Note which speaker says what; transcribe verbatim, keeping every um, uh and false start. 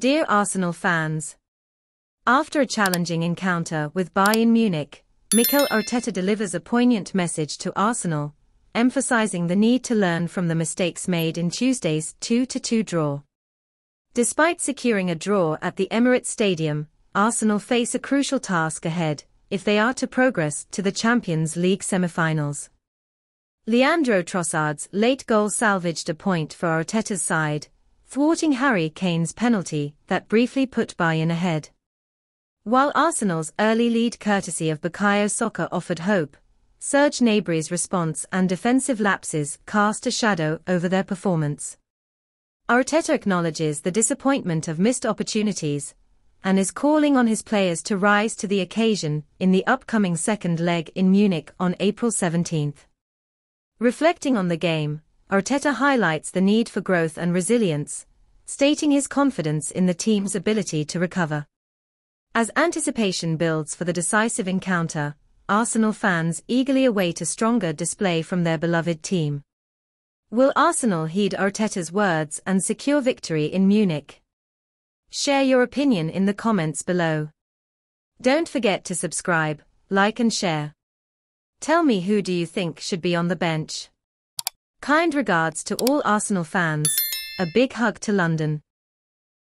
Speaker 1: Dear Arsenal fans, after a challenging encounter with Bayern Munich, Mikel Arteta delivers a poignant message to Arsenal, emphasizing the need to learn from the mistakes made in Tuesday's two to two draw. Despite securing a draw at the Emirates Stadium, Arsenal face a crucial task ahead if they are to progress to the Champions League semi-finals. Leandro Trossard's late goal salvaged a point for Arteta's side, thwarting Harry Kane's penalty that briefly put Bayern ahead. While Arsenal's early lead courtesy of Bukayo Saka offered hope, Serge Gnabry's response and defensive lapses cast a shadow over their performance. Arteta acknowledges the disappointment of missed opportunities, and is calling on his players to rise to the occasion in the upcoming second leg in Munich on April seventeenth. Reflecting on the game, Arteta highlights the need for growth and resilience, stating his confidence in the team's ability to recover. As anticipation builds for the decisive encounter, Arsenal fans eagerly await a stronger display from their beloved team. Will Arsenal heed Arteta's words and secure victory in Munich? Share your opinion in the comments below. Don't forget to subscribe, like and share. Tell me, who do you think should be on the bench? Kind regards to all Arsenal fans, a big hug to London.